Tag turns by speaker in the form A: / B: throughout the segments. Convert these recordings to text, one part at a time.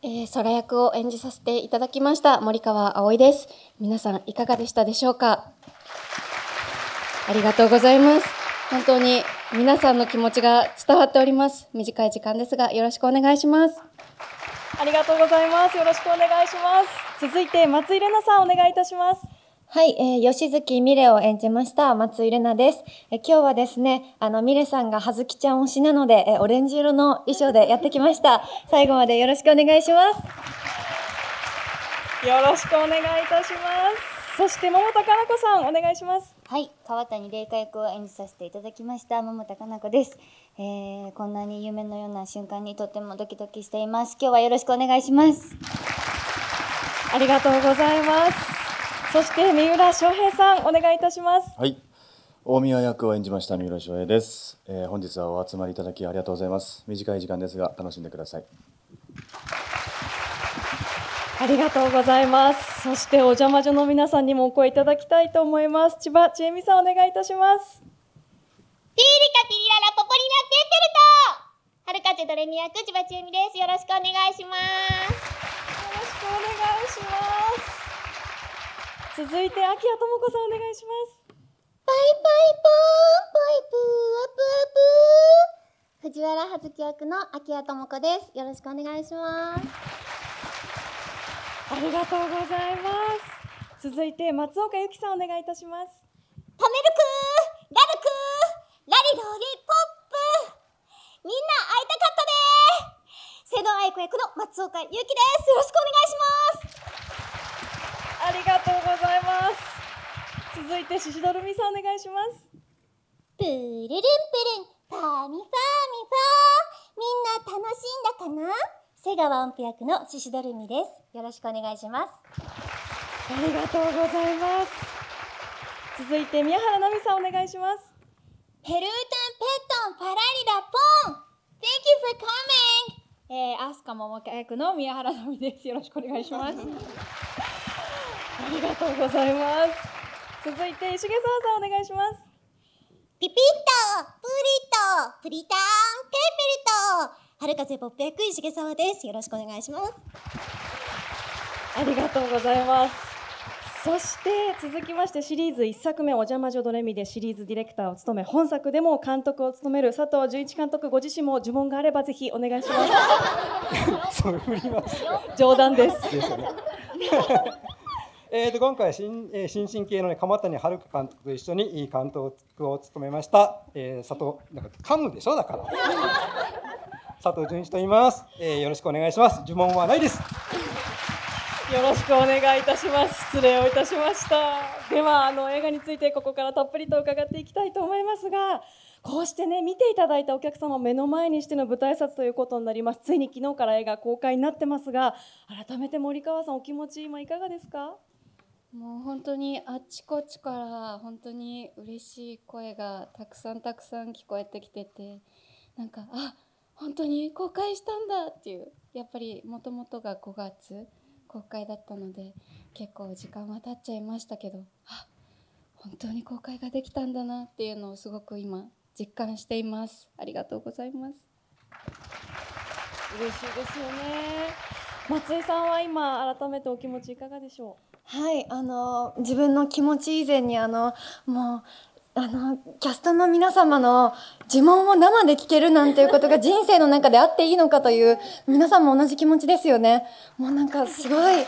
A: 空役を演じさせていただきました森川葵です。皆さんいかがでしたでしょうか。ありがとうございます。本当に皆さんの気持ちが伝わっております。短い時間ですがよろしくお願いします。
B: ありがとうございます。よろしくお願いします。続いて松井玲奈さんお願いいたします。
C: はい、吉月美玲を演じました松井玲奈です。今日はですね、美玲さんが葉月ちゃん推しなので、オレンジ色の衣装でやってきました。最後までよろしくお願いします。
B: よろしくお願いいたします。そして桃田かな子さんお願いします。
D: はい、川谷玲香役を演じさせていただきました桃田かな子です。こんなに夢のような瞬間にとってもドキドキしています。今日はよろしくお願いします。
B: ありがとうございます。そして三浦翔平さんお願いいたします。
E: はい、大宮役を演じました三浦翔平です。本日はお集まりいただきありがとうございます。短い時間ですが楽しんでください。
B: ありがとうございます。そしてお邪魔女の皆さんにもお声いただきたいと思います。千葉千恵美さんお願いいたします。
F: ピーリカピリララポポリナペーペルト、はるかちドレミ役千葉千恵美です。よろしくお願いします。
B: よろしくお願いします。続いて秋谷智子さんお願いします。
F: パイパイポーンポイプーアプアプー、藤原葉月役の秋谷智子です。よろしくお願いします。
B: ありがとうございます。続いて松岡由紀さんお願いいたします。
F: タメルクーラルクーラリロリポップ、みんな会いたかったでー。瀬戸愛子役の松岡由紀です。よろしくお願いします。
B: ありがとうございます。続いてシシドルミさんお願いします。
F: プルルンプルンパーミファーミファー、みんな楽しんだかな。瀬川音符役のシシドルミです。よろしくお願いします。
B: ありがとうございます。続いて宮原奈美さんお願いします。
F: ヘルータンペットンパラリラポン Thank you for coming。
B: アスカ桃役の宮原奈美です。よろしくお願いします。ありがとうございます。続いて石毛沢さんお願いします。
F: ピピッとプリッとプリタンペーペルト、春風ポップ役石毛沢です。よろしくお願いします。
B: ありがとうございます。そして続きましてシリーズ1作目お邪魔女ドレミでシリーズディレクターを務め、本作でも監督を務める佐藤純一監督ご自身も呪文があればぜひお願いします。
G: そう振ります。
B: 冗談です。
G: 今回新進系の、ね、鎌谷遥監督と一緒に監督を務めました、佐藤なんか噛むでしょ、だから佐藤純一と言います、よろしくお願いします。呪文はないです。
B: よろしくお願いいたします。失礼をいたしました。では映画についてここからたっぷりと伺っていきたいと思いますが、こうしてね見ていただいたお客様を目の前にしての舞台挨拶ということになります。ついに昨日から映画公開になってますが、改めて森川さんお気持ち今いかがですか？
A: もう本当にあっちこっちから本当に嬉しい声がたくさん聞こえてきてて、なんか本当に公開したんだっていう、やっぱりもともとが5月公開だったので結構時間は経っちゃいましたけど、本当に公開ができたんだなっていうのをすごく今実感しています。ありがとうございます。
B: 嬉しいですよね。松井さんは今改めてお気持ちいかがでしょう？
C: はい、自分の気持ち以前にもうキャストの皆様の呪文を生で聞けるなんていうことが人生の中であっていいのかという、皆さんも同じ気持ちですよね。もうなんかすごい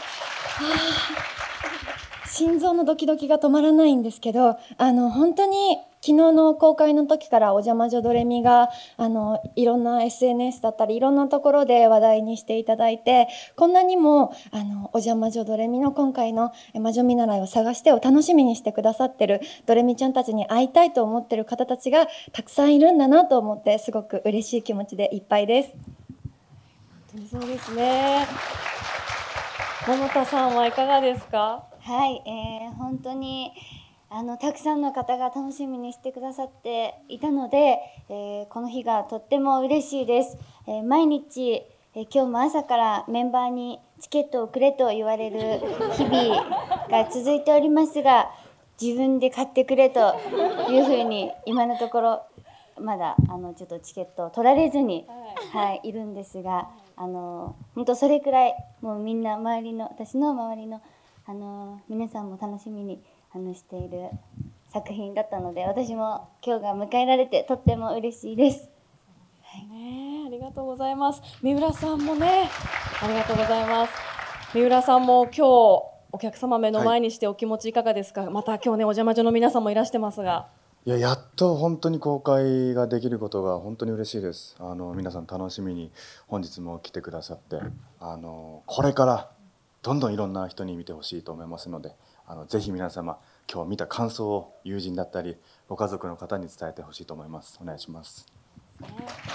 C: 心臓のドキドキが止まらないんですけど、本当に昨日の公開の時からお邪魔女ドレミがいろんな SNS だったりいろんなところで話題にしていただいて、こんなにもお邪魔女ドレミの今回の魔女見習いを探してを楽しみにしてくださってるドレミちゃんたちに会いたいと思ってる方たちがたくさんいるんだなと思って、すごく嬉しい気持ちでいっぱいです。
B: 本当にそうですね。桃田さんはいかがですか？
D: はい、本当にたくさんの方が楽しみにしてくださっていたので、この日がとっても嬉しいです。毎日、今日も朝からメンバーにチケットをくれと言われる日々が続いておりますが、自分で買ってくれというふうに今のところまだちょっとチケットを取られずに、いるんですが、 本当それくらいもうみんな周りの私の周りの皆さんも楽しみにしている作品だったので、私も今日が迎えられてとっても嬉しいです。
B: ねえ、ありがとうございます。三浦さんもね、ありがとうございます。三浦さんも今日お客様目の前にしてお気持ちいかがですか。また今日ね、お邪魔女の皆さんもいらしてますが。
E: いや、やっと本当に公開ができることが本当に嬉しいです。皆さん楽しみに本日も来てくださって、これからどんどんいろんな人に見てほしいと思いますので、ぜひ皆様今日見た感想を友人だったりご家族の方に伝えてほしいと思います。お願いします。
B: あ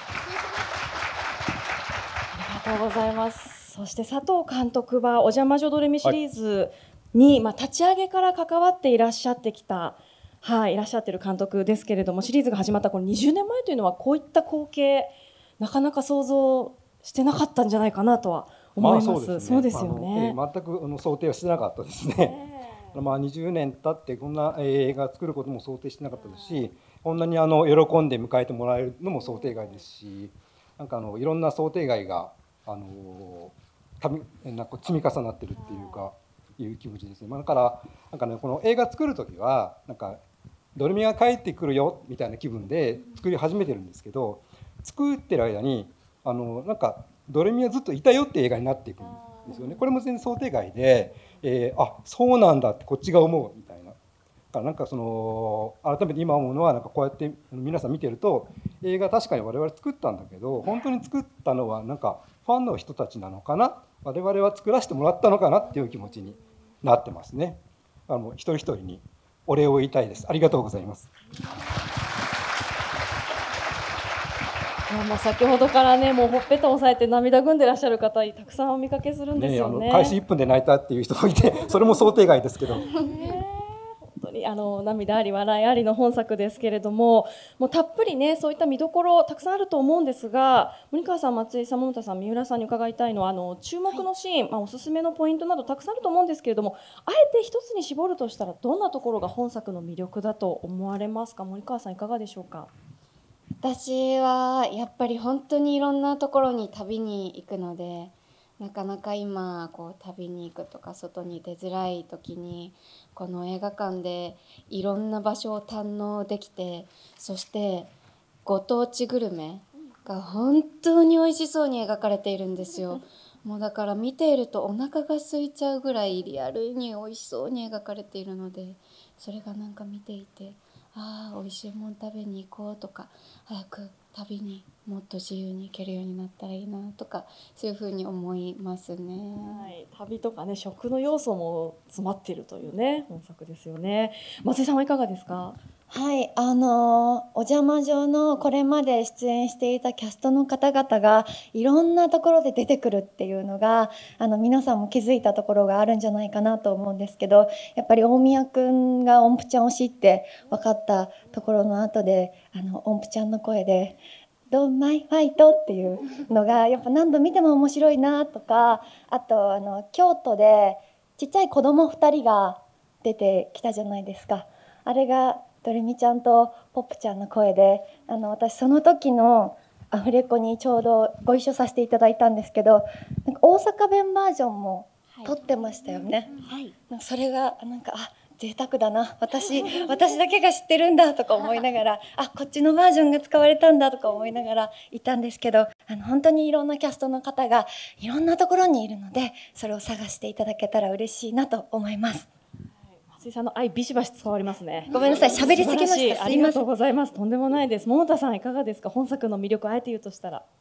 B: りがとうございます。そして佐藤監督はお邪魔女ドレミシリーズに、立ち上げから関わっていらっしゃってきた、いらっしゃっている監督ですけれども、シリーズが始まったこの20年前というのはこういった光景なかなか想像してなかったんじゃないかなとは思います。そうですよね。
G: 全く想定はしてなかったですね。20年経ってこんな映画作ることも想定してなかったですし、こんなに喜んで迎えてもらえるのも想定外ですし、なんかいろんな想定外がなんか積み重なってるっていうかいう気持ちですね。だからなんかね、この映画作る時はなんかドレミが帰ってくるよみたいな気分で作り始めてるんですけど、作ってる間になんかドレミはずっといたよって映画になっていくんですよね。これも全然想定外で、あ、そうなんだってこっちが思うみたいな。だからなんか改めて今思うのは、なんかこうやって皆さん見てると、映画確かに我々作ったんだけど、本当に作ったのはなんかファンの人たちなのかな、我々は作らせてもらったのかなっていう気持ちになってますね。一人一人にお礼を言いたいです。ありがとうございます。
B: もう先ほどからね、もうほっぺたを押さえて涙ぐんでらっしゃる方たくさんお見かけするんですよね。
G: 開始1分で泣いたっていう人もいて、それも想定外ですけど。
B: 本当に涙あり笑いありの本作ですけれども、もうたっぷりね、そういった見どころたくさんあると思うんですが、森川さん、松井さん、桃田さん、三浦さんに伺いたいのは注目のシーン、おすすめのポイントなどたくさんあると思うんですけれども、あえて一つに絞るとしたらどんなところが本作の魅力だと思われますか。森川さん、いかがでしょうか。
A: 私はやっぱり本当にいろんなところに旅に行くので、なかなか今旅に行くとか外に出づらい時にこの映画館でいろんな場所を堪能できて、そしてご当地グルメが本当に美味しそうに描かれているんですよ。もうだから見ているとお腹が空いちゃうぐらいリアルに美味しそうに描かれているので、それがなんか見ていて、ああ美味しいもん食べに行こうとか、早く旅にもっと自由に行けるようになったらいいなとか、そういうふうに思いますね。
B: 旅とかね、食の要素も詰まっているというね本作ですよね。松井さんはいかがですか。
C: はい、お邪魔女のこれまで出演していたキャストの方々がいろんなところで出てくるっていうのが皆さんも気づいたところがあるんじゃないかなと思うんですけど、やっぱり大宮くんが音符ちゃん推しって分かったところの後で音符ちゃんの声でドンマイファイトっていうのがやっぱ何度見ても面白いなとか、あと京都でちっちゃい子供2人が出てきたじゃないですか。あれがドレミちゃんとポップちゃんの声で、私その時のアフレコにちょうどご一緒させていただいたんですけど、なんか大阪弁バージョンも撮ってましたよね。なんかそれがなんか贅沢だな、私だけが知ってるんだとか思いながら、こっちのバージョンが使われたんだとか思いながらいたんですけど、本当にいろんなキャストの方がいろんなところにいるので、それを探していただけたら嬉しいなと思います。
B: 松井さんの愛ビシバシ伝わりますね。
C: ごめんなさい、喋りすぎました。
B: ありがとうございます。とんでもないです。桃田さんいかがですか。本作の魅力あえて言うとしたら。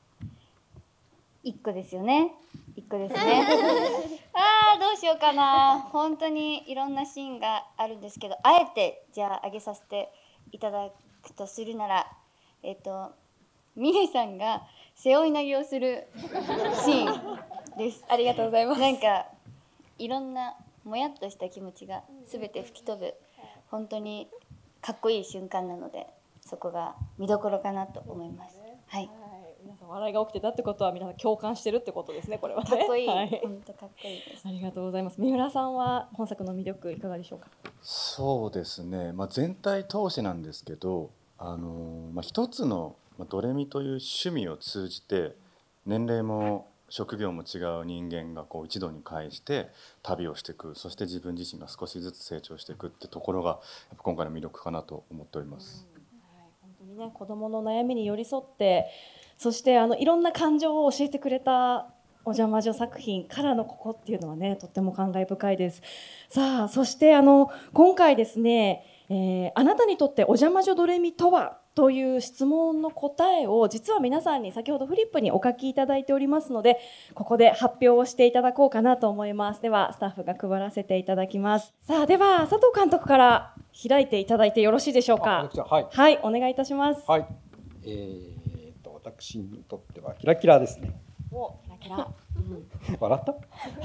D: 1個ですよね。1個ですね。どうしようかな。本当にいろんなシーンがあるんですけど、あえてじゃあ挙げさせていただくとするなら、ミネさんが背負い投げをするシーンです。
C: ありがとうございます。
D: なんかいろんなもやっとした気持ちが全て吹き飛ぶ本当にかっこいい瞬間なので、そこが見どころかなと思います。はい。
B: 皆さん笑いが起きてたってことは皆さん共感してるってことですね。これはね。
D: かっこいい。
B: はい、
D: 本当かっこいいです。
B: ありがとうございます。三浦さんは本作の魅力いかがでしょうか。
E: そうですね。全体通してなんですけど、一つのドレミという趣味を通じて年齢も職業も違う人間がこう一度に会して旅をしていく、そして自分自身が少しずつ成長していくってところがやっぱ今回の魅力かなと思っております。
B: 本当にね、子どもの悩みに寄り添って、そしていろんな感情を教えてくれたお邪魔女作品からのここっていうのはね、とっても感慨深いです。さあ、そして今回ですね、あなたにとってお邪魔女ドレミとはという質問の答えを実は皆さんに先ほどフリップにお書きいただいておりますので、ここで発表をしていただこうかなと思います。ではスタッフが配らせていただきます。さあ、では佐藤監督から開いていただいてよろしいでしょうか。
G: はい、
B: はい、お願いいたします。
G: はい、私にとってはキラキラですね。
B: お、キラキラ。
G: 笑った？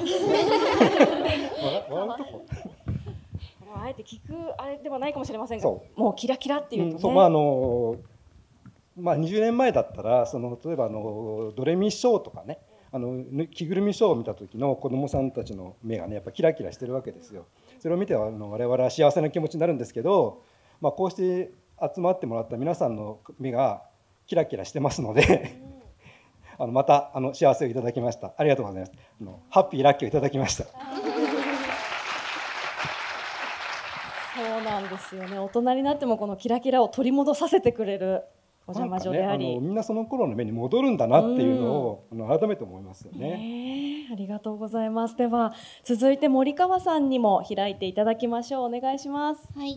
G: 笑うとこ？
B: あえて聞くあれではないかもしれませんが、もうキラキラっていうとね、
G: 20年前だったら例えばドレミショーとかね、着ぐるみショーを見た時の子どもさんたちの目がねやっぱキラキラしてるわけですよ。それを見て我々は幸せな気持ちになるんですけど、こうして集まってもらった皆さんの目がキラキラしてますのでまた幸せをいただきました。ありがとうございます。ハッピーラッキーをいただきました。
B: そうなんですよね。大人になってもこのキラキラを取り戻させてくれるお邪魔女であり、
G: みんなその頃の目に戻るんだなっていうのを改めて思いますよね。
B: ありがとうございます。では続いて森川さんにも開いていただきましょう。お願いします。
A: はい。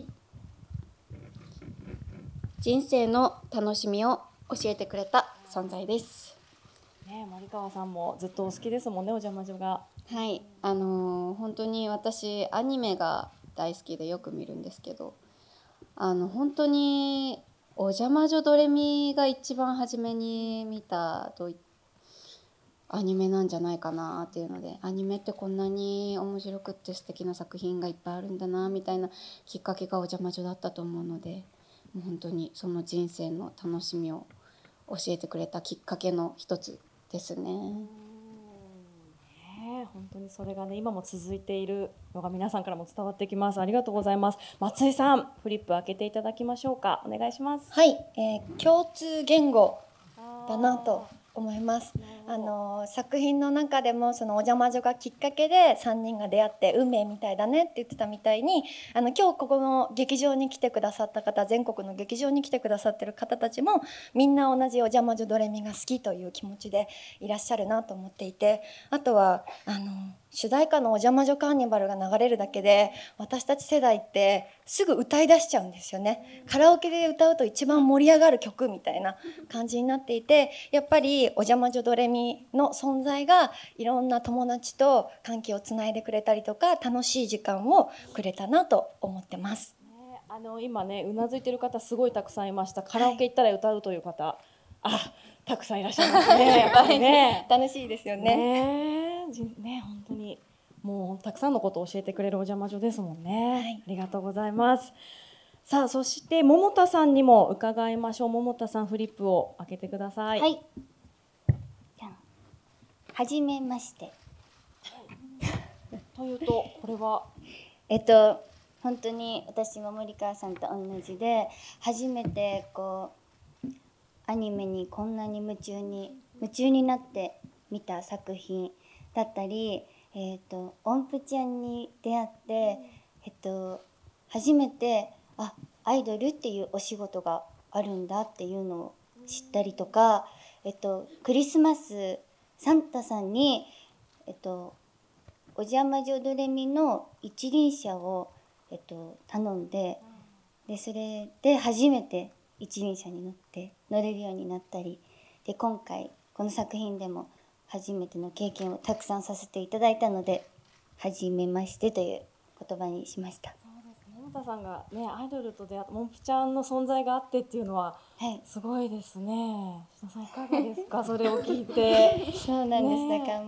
A: 人生の楽しみを教えてくれた存在です。
B: 森川さんもずっとお好きですもんね、お邪魔女が。
A: はい、本当に私アニメが大好きでよく見るんですけど、本当にお邪魔女ドレミが一番初めに見たアニメなんじゃないかなっていうので、アニメってこんなに面白くって素敵な作品がいっぱいあるんだなみたいなきっかけがお邪魔女だったと思うので、もう本当にその人生の楽しみを教えてくれたきっかけの一つですね。
B: 本当にそれがね今も続いているのが皆さんからも伝わってきます。ありがとうございます。松井さん、フリップ開けていただきましょうか。お願いします。
C: はい、共通言語だなと思います。作品の中でもそのお邪魔女がきっかけで3人が出会って運命みたいだねって言ってたみたいに、今日ここの劇場に来てくださった方、全国の劇場に来てくださってる方たちもみんな同じお邪魔女ドレミが好きという気持ちでいらっしゃるなと思っていて、あとは主題歌のお邪魔女カーニバルが流れるだけで私たち世代ってすぐ歌い出しちゃうんですよね。カラオケで歌うと一番盛り上がる曲みたいな感じになっていて、やっぱりお邪魔女ドレミの存在がいろんな友達と関係をつないでくれたりとか楽しい時間をくれたなと思ってます。
B: 今ねうなずいてる方すごいたくさんいました。カラオケ行ったら歌うという方、たくさんいらっしゃいますね。やっぱりね
C: 楽しいですよね。
B: 本当にもうたくさんのことを教えてくれるお邪魔女ですもんね。ありがとうございます。さあ、そして桃田さんにも伺いましょう。桃田さん、フリップを開けてください。
D: はい。はじめまして。
B: というとこれは
D: 本当に私も森川さんと同じで、初めてアニメにこんなに夢中になって見た作品だったり、音符ちゃんに出会って、初めてアイドルっていうお仕事があるんだっていうのを知ったりとか、クリスマスサンタさんに、お邪魔女ドレミの一輪車を、頼んで、それで初めて一輪車に乗れるようになったりで、今回この作品でも初めての経験をたくさんさせていただいたので、はじめましてという言葉にしました。
B: 桃田さんがねアイドルと出会ってモンプちゃんの存在があってっていうのはすごいですね。志田さんいかがですか？それを聞いて。
D: そうなんです。だから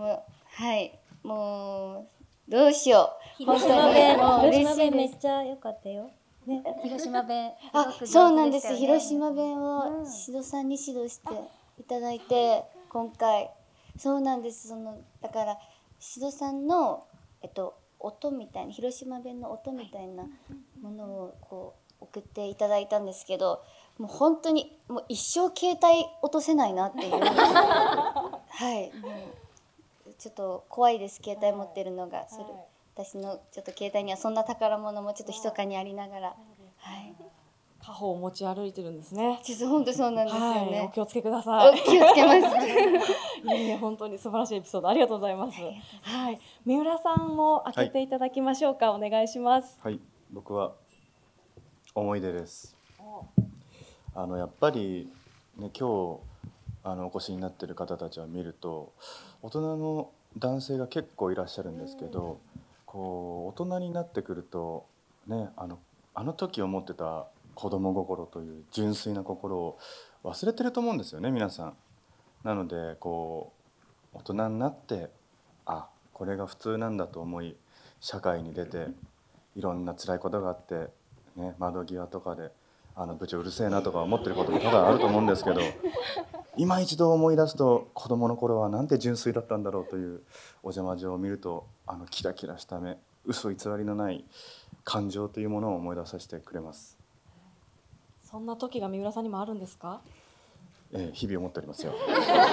D: もうどうしよう。
F: 広島弁めっちゃ良かったよ。ね、広島弁。
D: そうなんです。広島弁を志戸さんに指導していただいて、今回そうなんです。だから志戸さんの音みたいな、広島弁の音みたいなものを送っていただいたんですけど、もう本当にもう一生携帯落とせないなっていうはい、もうちょっと怖いです、携帯持ってるのが。私のちょっと携帯にはそんな宝物もちょっと密かにありながら、はい。
B: 家宝を持ち歩いてるんですね。
D: 実は本当そうなんですよね。
B: お気をつけください。
D: 気をつけます。
B: 本当に素晴らしいエピソードありがとうございます。はい、三浦さんも開けていただきましょうか。お願いします。
E: はい、僕は思い出です。やっぱりね、今日お越しになっている方たちを見ると、大人の男性が結構いらっしゃるんですけど、こう大人になってくるとね、あの時思ってた子供心という純粋な心を忘れてると思うんですよね、皆さん。なのでこう大人になって、これが普通なんだと思い社会に出て、いろんな辛いことがあって、ね、窓際とかで部長うるせえなとか思ってることも多々あると思うんですけど、今一度思い出すと子供の頃はなんて純粋だったんだろうという、お邪魔女を見るとキラキラした目、嘘偽りのない感情というものを思い出させてくれます。
B: そんな時が三浦さんにもあるんですか？
E: 日々思っておりますよ。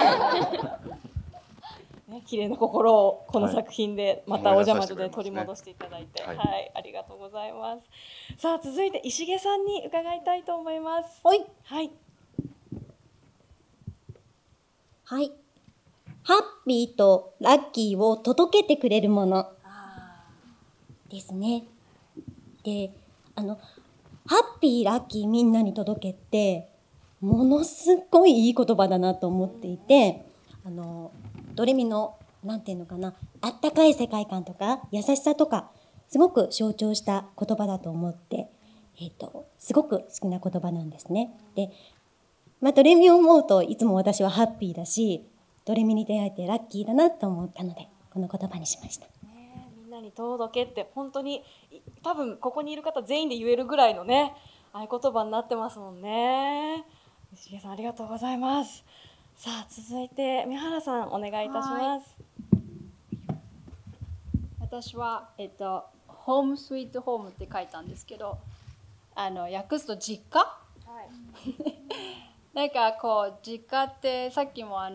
B: ね、綺麗な心をこの作品でまたお邪魔女で取り戻していただいて、はい、ありがとうございます。さあ続いて石毛さんに伺いたいと思います。
F: はい。
B: はい。
F: はい。ハッピーとラッキーを届けてくれるものですね。で、ハッピー、ラッキーみんなに届けってものすごいいい言葉だなと思っていて、ドレミのなんていうのかな、あったかい世界観とか優しさとかすごく象徴した言葉だと思って、すごく好きな言葉なんですね。で、ドレミを思うといつも私はハッピーだし、ドレミに出会えてラッキーだなと思ったのでこの言葉にしました。
B: みんなに届けって本当に多分ここにいる方全員で言えるぐらいのね合言葉になってますもんね。石毛さんありがとうございます。さあ続いて三原さんお願いいたします。
A: 私はホームスイートホームって書いたんですけど、訳すと実家、なんかこう実家ってさっきも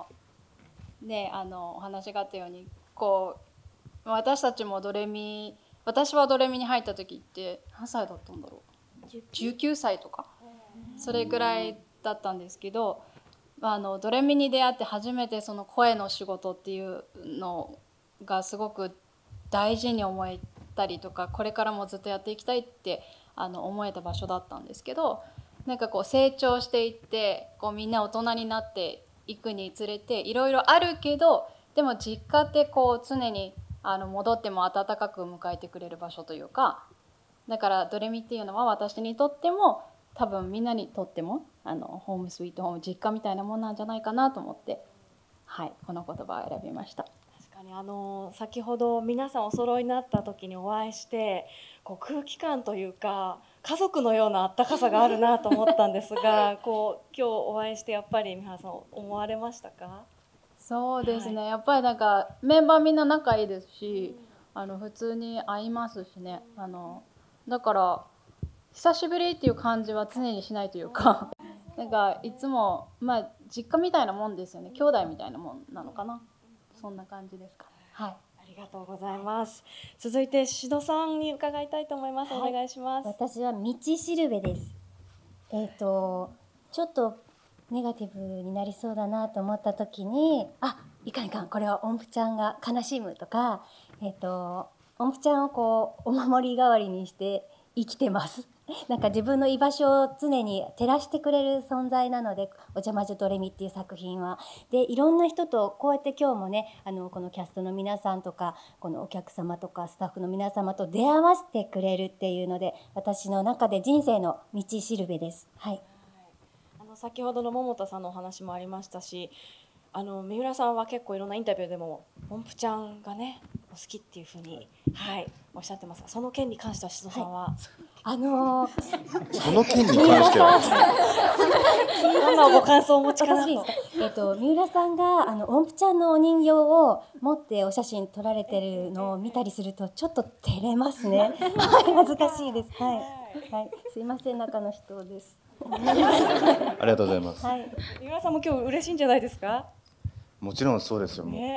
A: お話があったように、こう私たちも私はドレミに入った時って何歳だったんだろう、19歳とかそれぐらいだったんですけど、ドレミに出会って初めてその声の仕事っていうのがすごく大事に思えたりとか、これからもずっとやっていきたいって思えた場所だったんですけど、なんかこう成長していってこうみんな大人になっていくにつれていろいろあるけど、でも実家ってこう常に戻っても温かく迎えてくれる場所というか、だからドレミっていうのは私にとっても多分みんなにとってもホームスイートホーム、実家みたいなもんなんじゃないかなと思って、はい、この言葉を選びました。
B: 確かに先ほど皆さんお揃いになった時にお会いしてこう空気感というか家族のようなあったかさがあるなと思ったんですがこう今日お会いしてやっぱり三原さん思われましたか？
A: そうですね、やっぱりなんかメンバーみんな仲いいですし、普通に会いますしね、だから久しぶりっていう感じは常にしないというかなんかいつも実家みたいなもんですよね、兄弟みたいなもんなのかな、そんな感じですか。はい、
B: ありがとうございます。続いて宍戸さんに伺いたいと思います。お願いします。
F: 私は道しるべです。ちょっとネガティブになりそうだなと思った時に、いかんいかん、これは音符ちゃんが悲しむとか、音符ちゃんをこうお守り代わりにして生きてます。なんか自分の居場所を常に照らしてくれる存在なので、お邪魔女ドレミっていう作品は。で、いろんな人とこうやって今日もね、このキャストの皆さんとか、このお客様とかスタッフの皆様と出会わせてくれるっていうので、私の中で人生の道しるべです。はい。
B: 先ほどの桃田さんのお話もありましたし、三浦さんは結構いろんなインタビューでも音符ちゃんがねお好きっていうふうに、おっしゃってますが、その件に関しては宍戸さんは、
E: その件に関しては
B: どんなご感想をお持ちかなと。
F: 三浦さんが音符ちゃんのお人形を持ってお写真撮られてるのを見たりするとちょっと照れますね。恥ずかしいです。はい、すいません、中の人です。
E: ありがとうございます。
B: 三浦さんも今日嬉しいんじゃないですか？
E: もちろんそうですよ。もう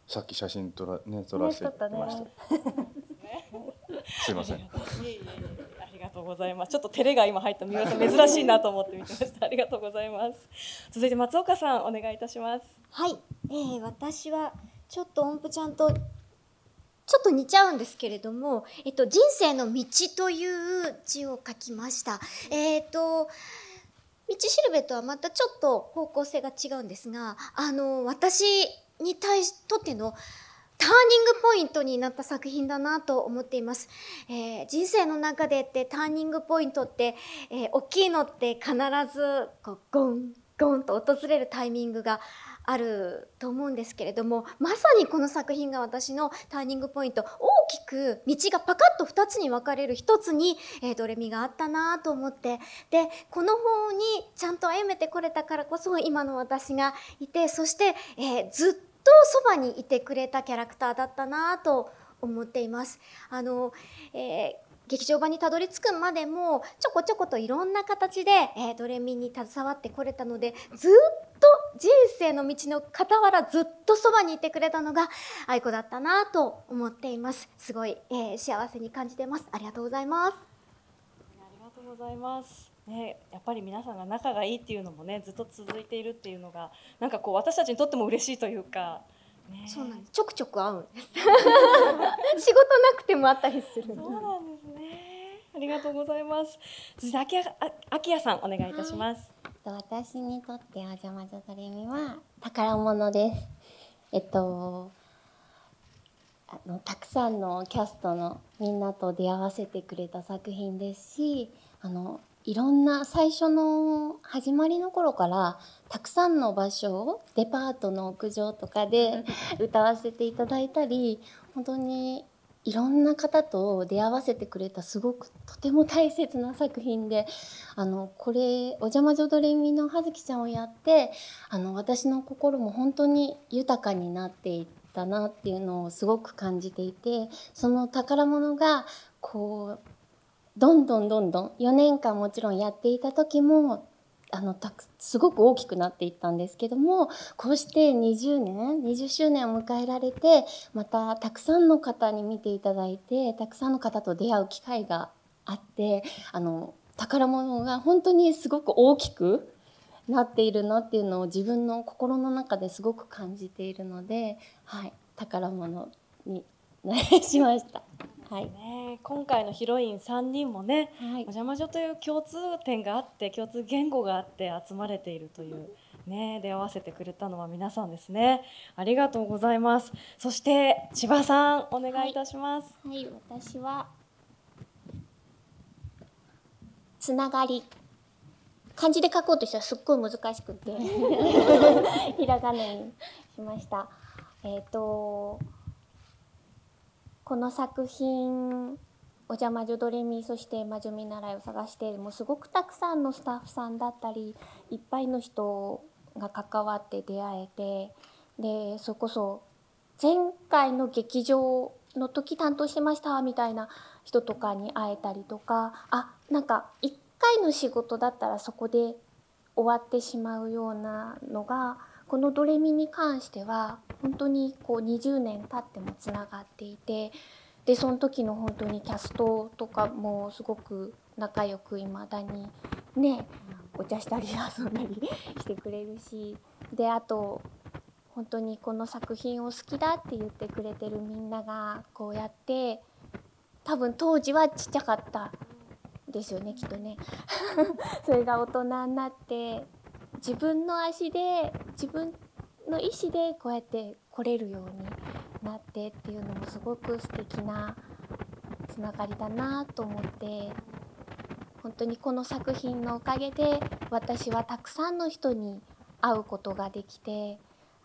E: さっき写真撮らせてました。すいません。
B: いえいえいえ、ありがとうございます。ちょっと照れが今入った三浦さん、珍しいなと思って見てました。ありがとうございます。続いて松岡さん、お願いいたします。
H: はい、私はちょっと音符ちゃんとちょっと似ちゃうんですけれども、人生の道という字を書きました。道しるべとはまたちょっと方向性が違うんですが、私にとってのターニングポイントになった作品だなと思っています。人生の中でってターニングポイントって、大きいのって必ずこうゴンゴンと訪れるタイミングがあると思うんですけれども、まさにこの作品が私のターニングポイント、大きく道がパカッと2つに分かれる1つに、ドレミがあったなと思って、でこの方にちゃんと歩めてこれたからこそ今の私がいて、そして、ずっとそばにいてくれたキャラクターだったなと思っています。劇場版にたどり着くまでもちょこちょこといろんな形で、ドレミに携わってこれたので、ずっと人生の道の傍らずっとそばにいてくれたのが愛子だったなと思っています。すごい、幸せに感じてます。ありがとうございます。
B: ありがとうございます。ね、やっぱり皆さんが仲がいいっていうのもね、ずっと続いているっていうのがなんかこう私たちにとっても嬉しいというか。ね、
H: そうなんです。ちょくちょく会うんです。仕事なくても会ったりする。
B: そうなんですね。ありがとうございます。続いて秋谷さん、お願いいたします。
F: 私にとってお邪魔女ドレミは宝物です。たくさんのキャストのみんなと出会わせてくれた作品ですし、いろんな最初の始まりの頃からたくさんの場所をデパートの屋上とかで歌わせていただいたり、本当にいろんな方と出会わせてくれたすごくとても大切な作品で、これお邪魔女ドレミの葉月ちゃんをやって私の心も本当に豊かになっていったなっていうのをすごく感じていて、その宝物がこうどんどん4年間もちろんやっていた時もすごく大きくなっていったんですけども、こうして20周年を迎えられて、またたくさんの方に見ていただいて、たくさんの方と出会う機会があって、宝物が本当にすごく大きくなっているなっていうのを自分の心の中ですごく感じているので、はい、宝物にしました。はい
B: ね、今回のヒロイン3人もね、
F: はい、
B: お邪魔女という共通点があって共通言語があって集まれているという、ね、出会わせてくれたのは皆さんですね。ありがとうございます。そして千葉さん、お願いいたします。
F: はい、私はつながり、漢字で書こうとしたらすっごい難しくてひらがなにしました。この作品「お邪魔女ドレミ」そして「魔女見習いを探して」もうすごくたくさんのスタッフさんだったりいっぱいの人が関わって出会えて、でそれこそ前回の劇場の時担当してましたみたいな人とかに会えたりとか、なんか1回の仕事だったらそこで終わってしまうようなのが、このドレミに関しては本当にこう20年経ってもつながっていて、でその時の本当にキャストとかもすごく仲良くいまだにねお茶したり遊んだりしてくれるし、であと本当にこの作品を好きだって言ってくれてるみんながこうやって、多分当時はちっちゃかったですよねきっとねそれが大人になって自分の足で自分の意思でこうやって来れるようになってっていうのもすごく素敵なつながりだなと思って、本当にこの作品のおかげで私はたくさんの人に会うことができて、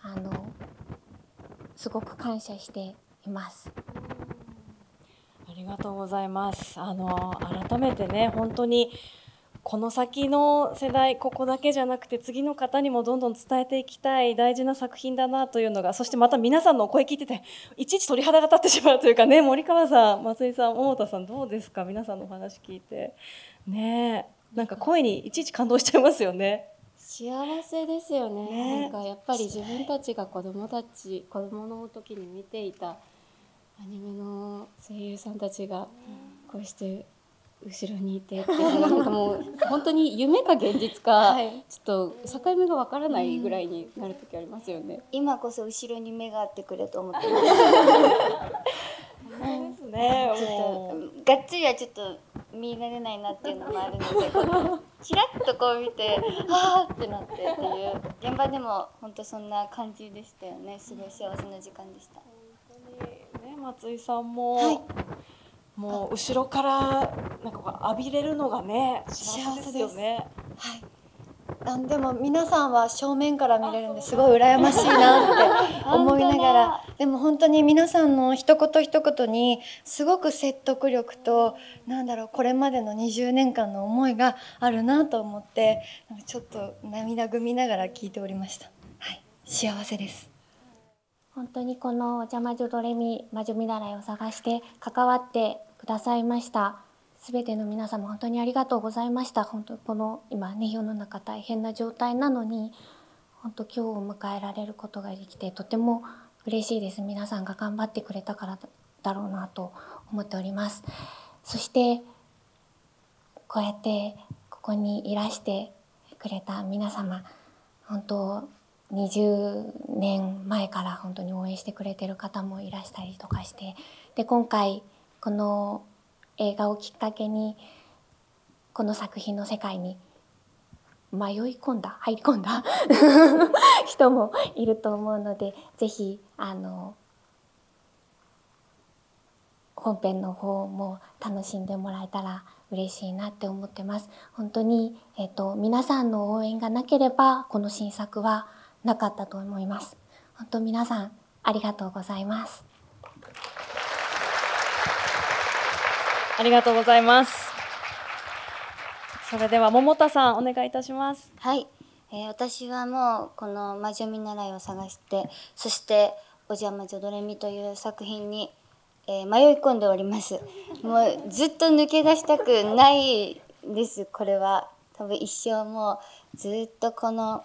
F: すごく感謝しています。
B: ありがとうございます。改めてね、本当にこの先の世代、ここだけじゃなくて次の方にもどんどん伝えていきたい大事な作品だなというのが、そしてまた皆さんのお声聞いてていちいち鳥肌が立ってしまうというかね、森川さん、松井さん、桃田さんどうですか、皆さんのお話聞いてね、なんか声にいちいち感動しちゃいますよね。
A: 幸せですよね。
B: ね
A: なんかやっぱり自分たちが子供の時に見ていたアニメの声優さんたちがこうして後ろにいてっていうのがなんかもう本当に夢か現実か、
C: はい、
A: ちょっと境目がわからないぐらいになる時ありますよね。
D: 今こそ後ろに目があってくれと思ってます。
B: 本当ですね。
D: ちょ
B: もう
D: っとがっつりはちょっと見られないなっていうのもあるので、ちらっとこう見てあーってなってっていう現場でも本当そんな感じでしたよね。すごい幸せな時間でした。
B: 本当にね、松井さんも、
C: はい、
B: もう後ろからなんかこう浴びれるのがね幸せですよね。
C: はい。でも皆さんは正面から見れるんですごい羨ましいなって思いながら、でも本当に皆さんの一言一言にすごく説得力と、なんだろう、これまでの20年間の思いがあるなと思って、なんかちょっと涙ぐみながら聞いておりました。はい、幸せです。
I: 本当にこのお邪魔女ドレミ魔女見習いを探して関わってくださいましたすべての皆様本当にありがとうございました。本当この今ね世の中大変な状態なのに本当今日を迎えられることができてとても嬉しいです。皆さんが頑張ってくれたからだろうなと思っております。そしてこうやってここにいらしてくれた皆様本当20年前から本当に応援してくれてる方もいらしたりとかして、で今回この映画をきっかけにこの作品の世界に入り込んだ人もいると思うので、ぜひ本編の方も楽しんでもらえたら嬉しいなって思ってます。本当に、皆さんの応援がなければこの新作はなかったと思います。本当皆さんありがとうございます。
B: ありがとうございます。それでは桃田さんお願いいたします。
D: はい、私はもうこの魔女見習いを探して、そしてお邪魔女ドレミという作品に、迷い込んでおります。もうずっと抜け出したくないです。これは多分一生もうずっとこの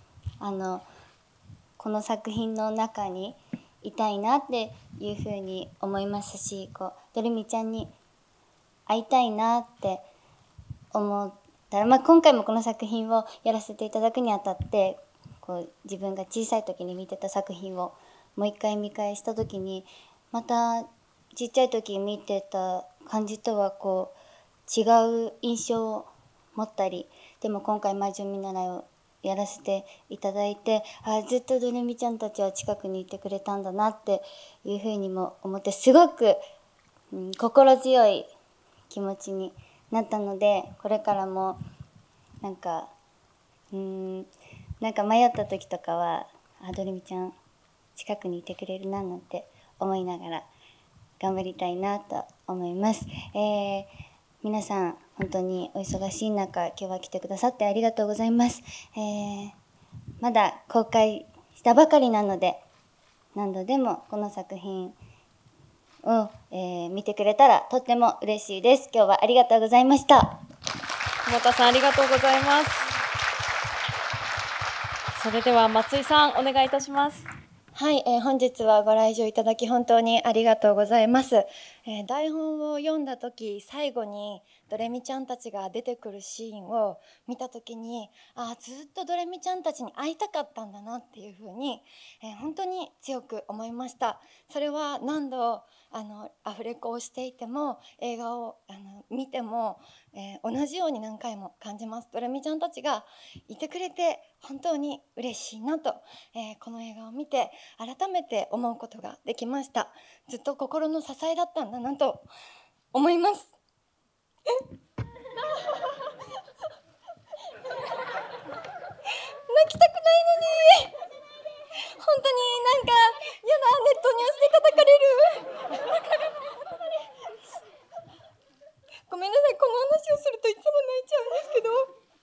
D: 作品の中にいたいなっていうふうに思いますし、ドレミちゃんに会いたいなって思ったら、今回もこの作品をやらせていただくにあたって自分が小さい時に見てた作品をもう一回見返した時に、またちっちゃい時見てた感じとは違う印象を持ったり、でも今回魔女見習いをやらせていただいて、ずっとドレミちゃんたちは近くにいてくれたんだなっていうふうにも思って、すごく、心強い気持ちになったので、これからもなんか迷った時とかはドレミちゃん近くにいてくれるななんて思いながら頑張りたいなと思います。皆さん本当にお忙しい中今日は来てくださってありがとうございます。まだ公開したばかりなので、何度でもこの作品を、見てくれたらとっても嬉しいです。今日はありがとうございました。
B: 桃田さんありがとうございます。それでは松井さんお願いいたします。
C: はい、本日はご来場いただき本当にありがとうございます。台本を読んだ時、最後にドレミちゃんたちが出てくるシーンを見た時に、ずっとドレミちゃんたちに会いたかったんだなっていうふうに、本当に強く思いました。それは何度アフレコをしていても映画を見ても、同じように何回も感じます。ドレミちゃんたちがいてくれて本当に嬉しいなと、この映画を見て改めて思うことができました。ずっと心の支えだったんだなと思います。泣きたくないのに本当にやだ、ネットニュースで叩かれるごめんなさい、この話をするといつも泣いちゃうんですけど、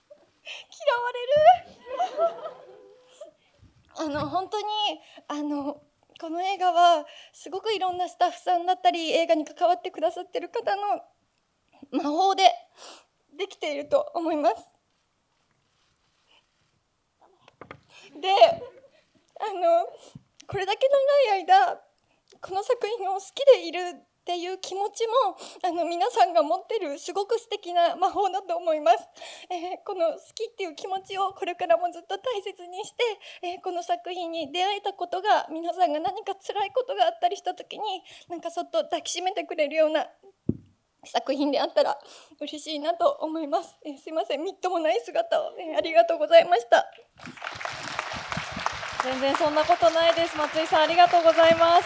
C: 嫌われる本当にこの映画はすごくいろんなスタッフさんだったり映画に関わってくださってる方の魔法でできていると思います。 でこれだけ長い間この作品を好きでいるっていう気持ちも皆さんが持ってるすごく素敵な魔法だと思います。この好きっていう気持ちをこれからもずっと大切にして、この作品に出会えたことが、皆さんが何か辛いことがあったりした時になんかそっと抱きしめてくれるような作品であったら嬉しいなと思います。すいません、みっともない姿を、ありがとうございました。
B: 全然そんなことないです。松井さん、ありがとうございます。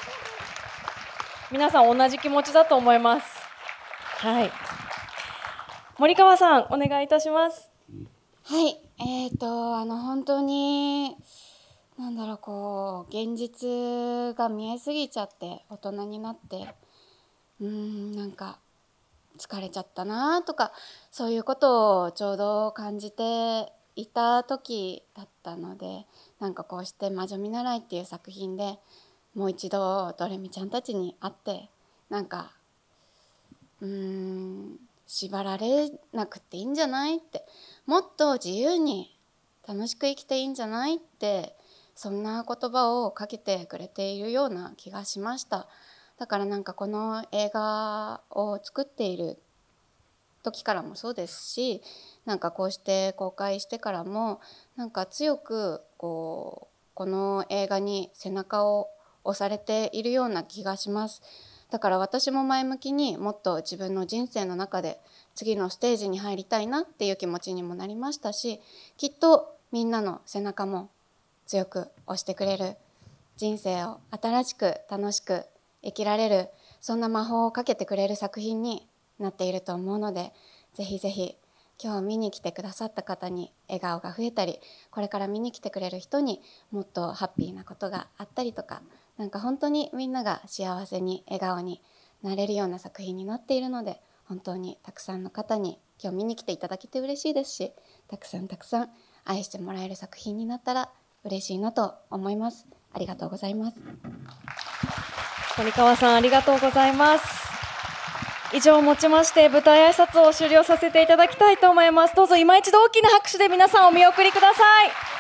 B: 皆さん同じ気持ちだと思います。はい。森川さん、お願いいたします。
A: はい、本当に現実が見えすぎちゃって大人になってなんか疲れちゃったなとか、そういうことをちょうど感じていた時だったので、なんかこうして魔女見習いっていう作品でもう一度ドレミちゃんたちに会って、なんか縛られなくていいんじゃないって、もっと自由に楽しく生きていいんじゃないって、そんな言葉をかけてくれているような気がしました。だからなんかこの映画を作っている時からもそうですし、なんかこうして公開してからもなんか強くこの映画に背中を押されているような気がします。だから私も前向きにもっと自分の人生の中で次のステージに入りたいなっていう気持ちにもなりましたし、きっとみんなの背中も強く押してくれる、人生を新しく楽しく生きられる、そんな魔法をかけてくれる作品になっていると思うので、ぜひぜひ今日見に来てくださった方に笑顔が増えたり、これから見に来てくれる人にもっとハッピーなことがあったりとか、なんか本当にみんなが幸せに笑顔になれるような作品になっているので、本当にたくさんの方に今日見に来ていただけて嬉しいですし、たくさん愛してもらえる作品になったら嬉しいなと思います。ありがとうございます。
B: 森川さん、ありがとうございます。以上をもちまして舞台挨拶を終了させていただきたいと思います。どうぞ今一度大きな拍手で皆さんお見送りください。